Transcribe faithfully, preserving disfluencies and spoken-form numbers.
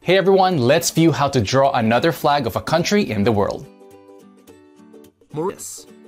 Hey everyone, let's view how to draw another flag of a country in the world. Mauritius.